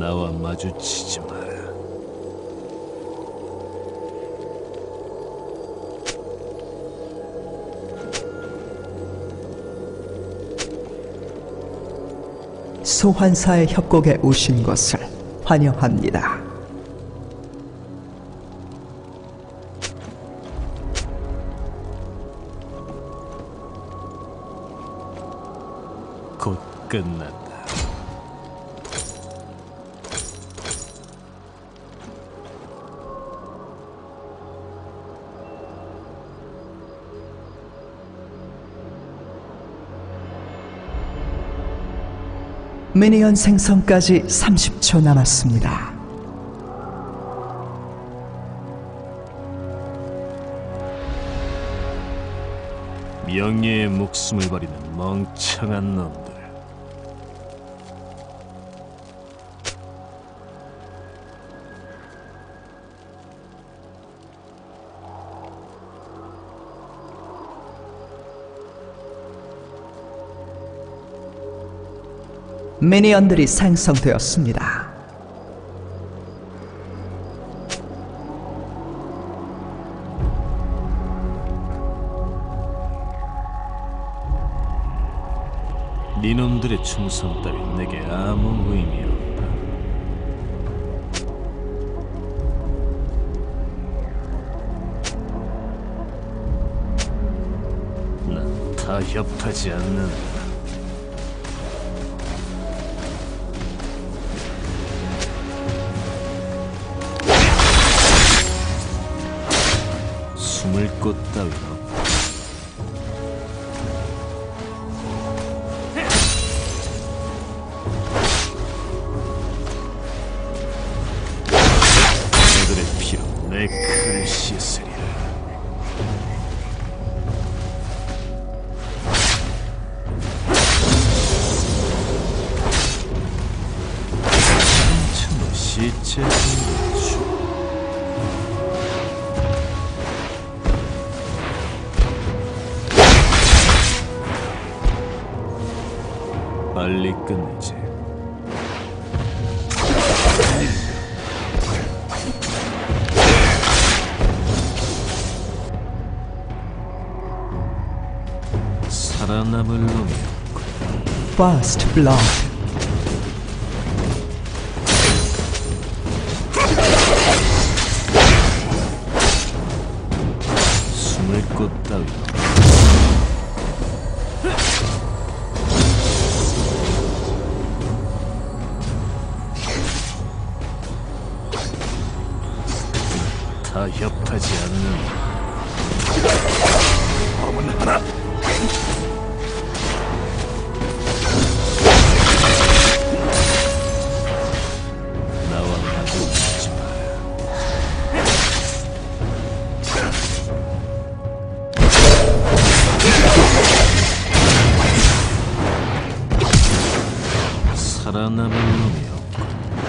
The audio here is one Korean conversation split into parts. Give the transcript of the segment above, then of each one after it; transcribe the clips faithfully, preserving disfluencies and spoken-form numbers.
나와 마주치지 마라. 소환사의 협곡에 오신 것을 환영합니다. 곧 끝난다. 미니언 생성까지 삼십 초 남았습니다. 명예의 목숨을 버리는 멍청한 놈들. 미니언들이 생성되었습니다. 니놈들의 충성 따윈 내게 아무 의미 없다. 난 타협하지 않는다. 숨을 곳 따윈 없다. 그들의 피로 내 칼을 씻으리라. 천천히 시체 주 빨리 끝내지. 살아남을 놈이 없군. First Blood. 숨을 곳 따위 타협하지 않는 검은 하나. 나와 마주치지 마라. 살아남을 놈이 없군.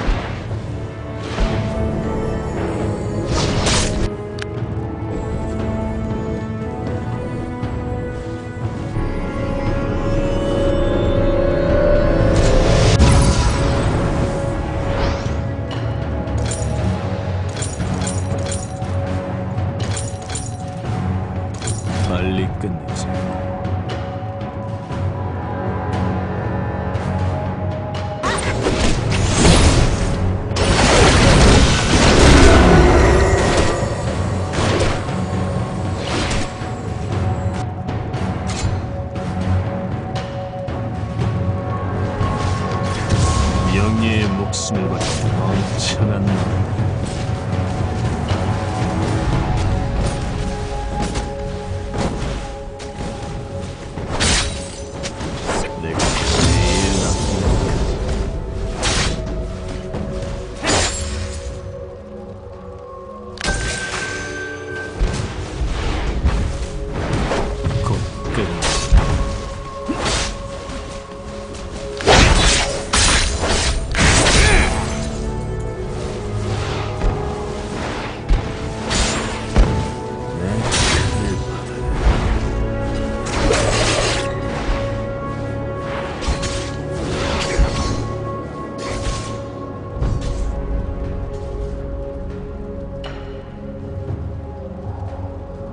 빨리 끝내지. 명예의 목숨을 바치는 멍청한 놈.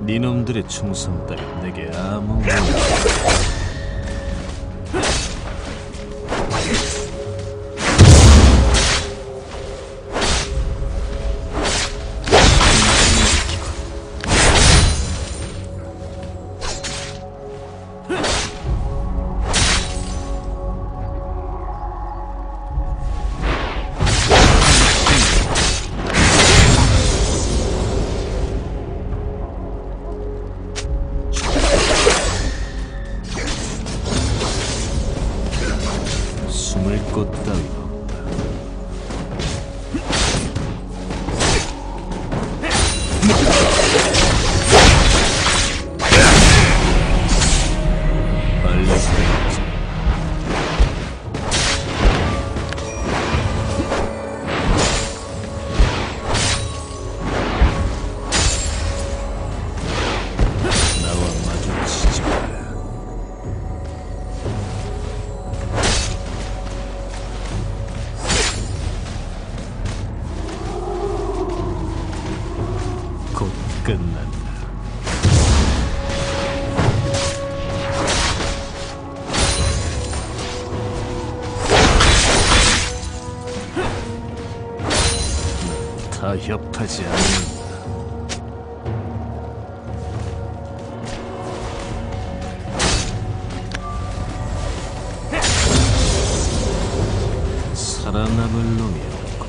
니놈들의 충성 따위 내게 아무 의미 없다. 숨을 곳 따윈 없다. 빨리 끝내자. 나와 마주치지 마라. 곧 끝난다. 타협하지 않는다. 살아남을 놈이 없고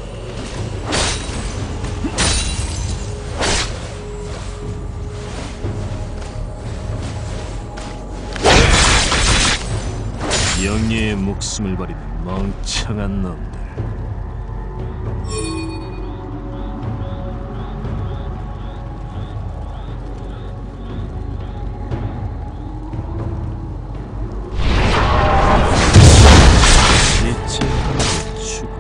영예의 목숨을 버리는 멍청한 놈들. 대체하고 죽어.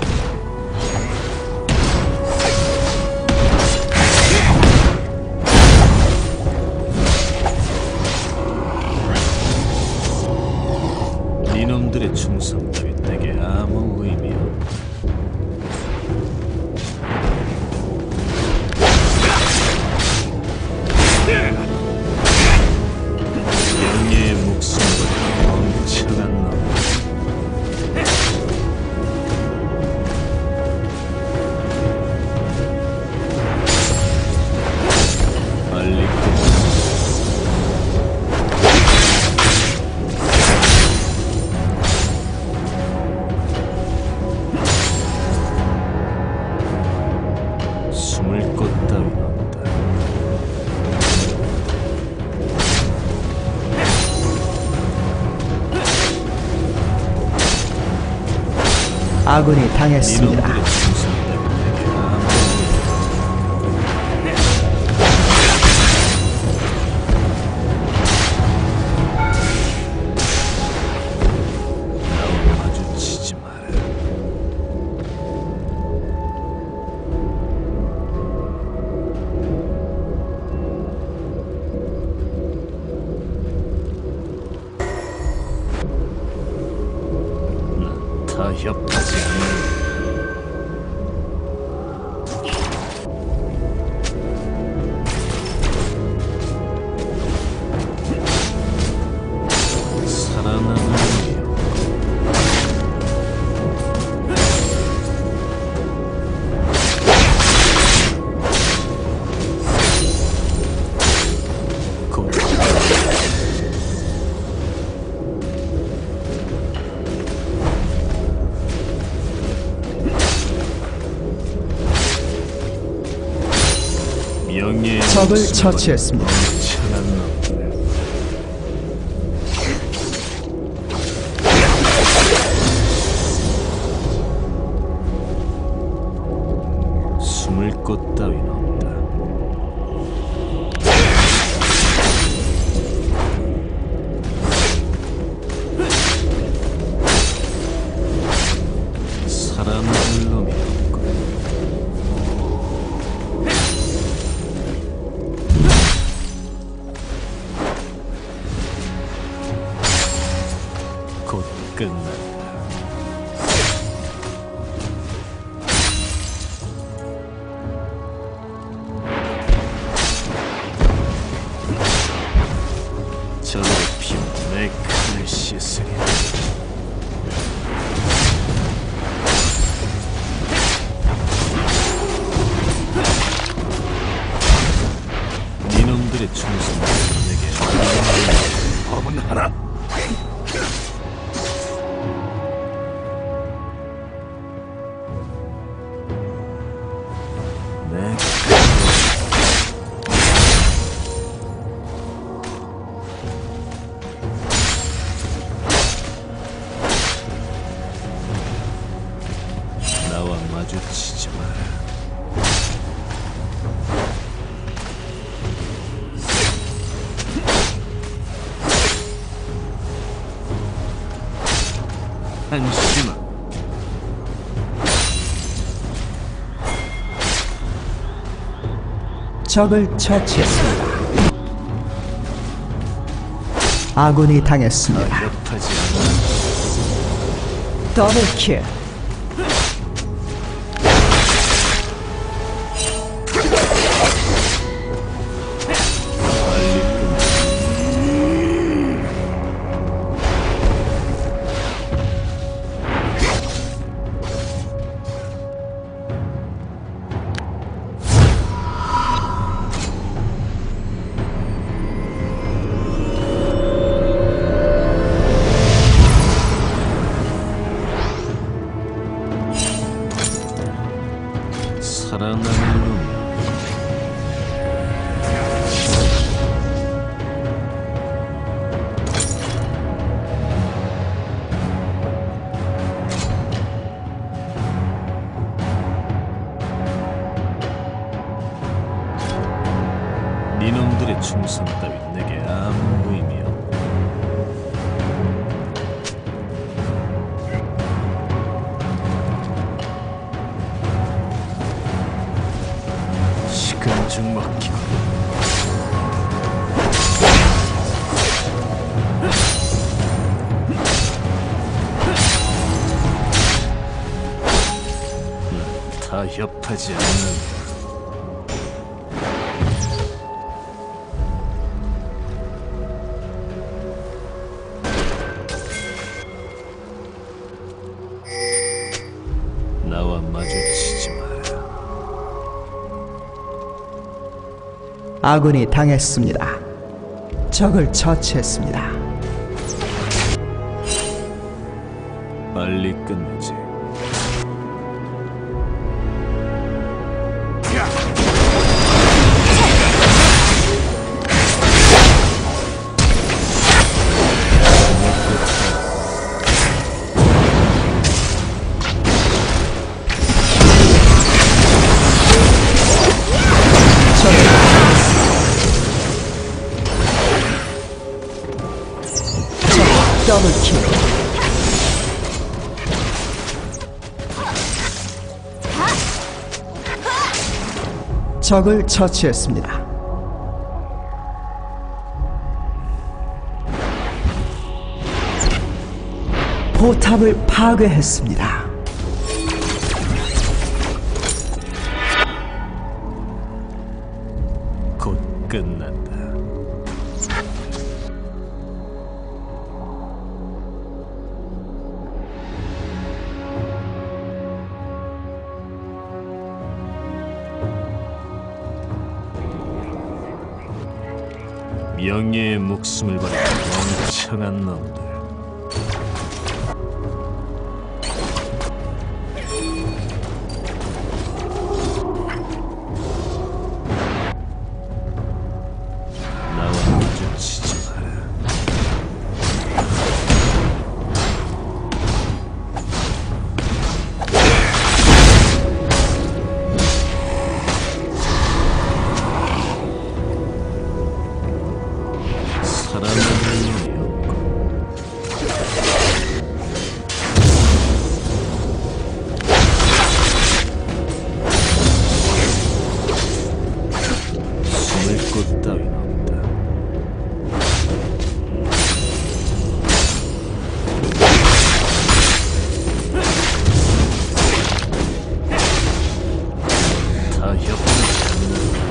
이놈들의 충성 따위 내게 아무 의미 없다. 영예의 목숨을 버리는 멍청한 놈. 빨리 끝내자. 숨을 곳 따윈 없다. 아군이 당했습니다. 이놈들의 충성 따위 내게 아무 의미 없다. 나와 마주치지 마라. 난 타협하지 않는다. 살아남을 놈이 없고 곧 명예의 적을 목숨을 처치했습니다. 버리는 멍청한 놈들. 숨을 곳 따윈 없다. 살아남을 놈이 없고 곧 끝난다. 다스려. 이놈들의 충성 내게 법은 하나. 내 나와 마주치지 마라. 한심아. 적을 처치했습니다. 아군이 당했습니다. 협하지 않아. 더블킬. 빨리 끝내. 살아남은 놈. 니놈들의 충성 따윈 내게 아무 의미 없다. 시간 좀 먹기. 난 타협하지 않는다. 나와 마주치지 마라. 아군이 당했습니다. 적을 처치했습니다. 빨리 끝내지. 더블킬. 적을 처치했습니다. 포탑을 파괴했습니다. 곧 끝난다. 명예의 목숨을 버린 멍청한 놈들. 나와 마주치지 마라. 살아남는 놈이 없고. 숨을 곳 따윈 없다. 타협하지 않는다.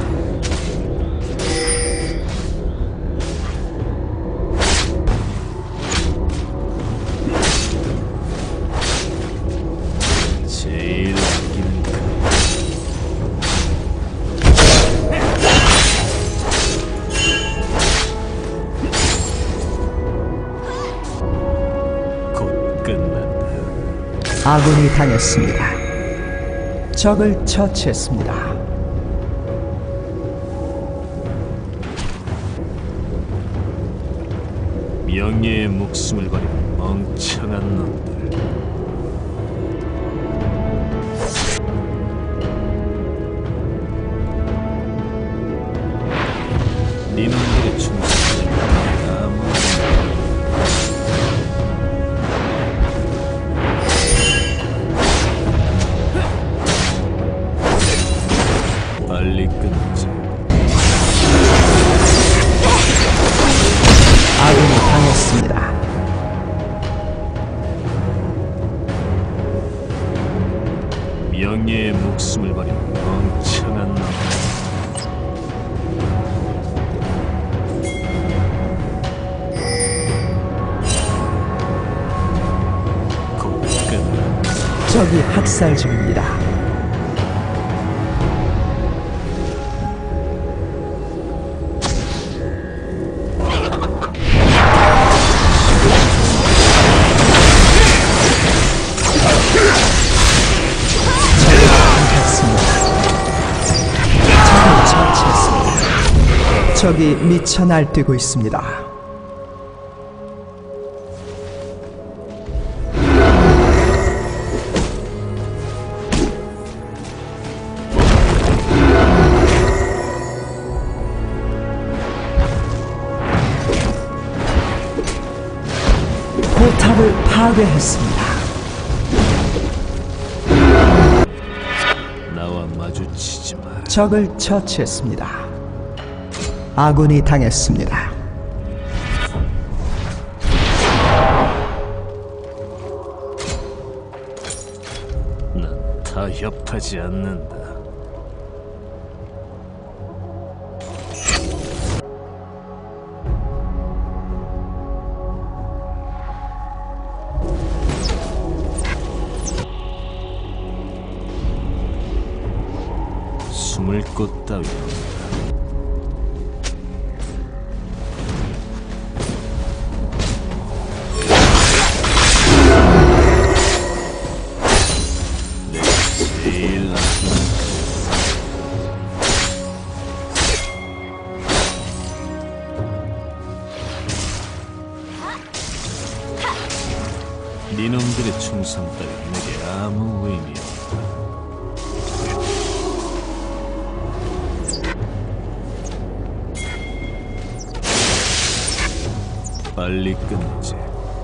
아군이 당했습니다. 적을 처치했습니다. 명예의 목숨을 버린 멍청한 놈들. 니놈들의 충성을 아무 빨리 끊지. 아군이 당했습니다. 명예의 목숨을 버린 멍청한 놈. 곧 끝. 적이 학살 중입니다. 적이 미쳐 날뛰고 있습니다. 포탑을 파괴했습니다. 나와 마주치지 마라. 적을 처치했습니다. 아군이 당했습니다. 난 타협하지 않는다. 숨을 곳 따위 없다. 제일 나쁜 니놈들의 충성 따위 내게 아무 의미 없다. 빨리 끊지.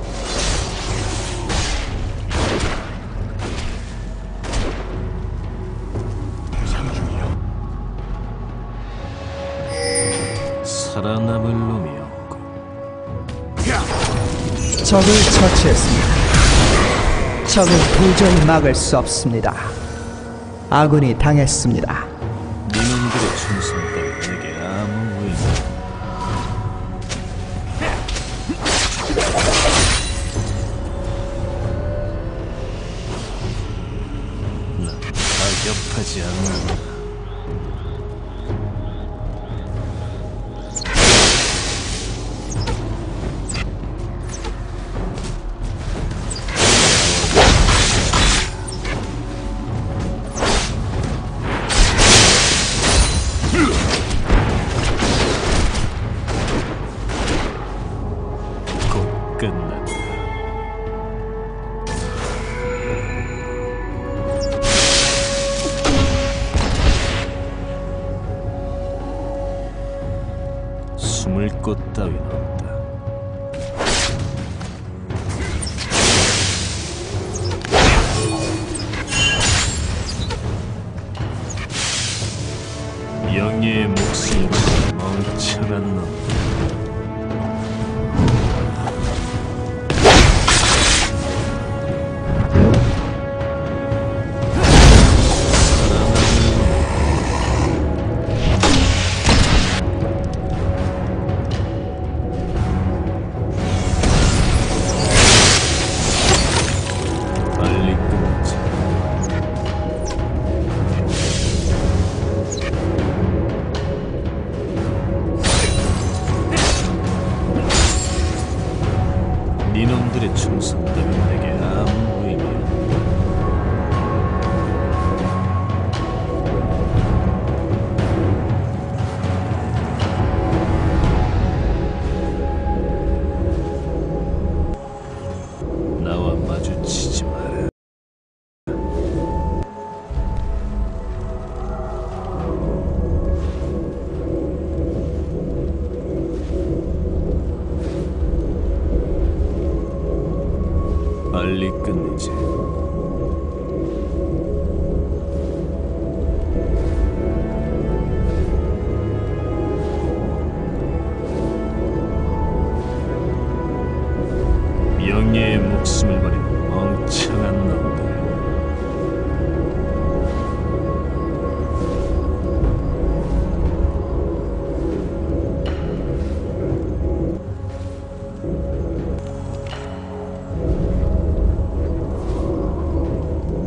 살아남을 놈이 없고. 적을 처치했습니다. 적을 도저히 막을 수 없습니다. 아군이 당했습니다. 니놈들의 충성 따위 내게 아무 의미 없다. 난 타협하지 않는다. 곧 끝난다. 숨을 곳 따윈 없다. 영예의 목숨을 멍청한 놈. 빨리 끊지. 니놈들의 충성 따윈 내게 아무 의미 없다. 빨리 끝내지.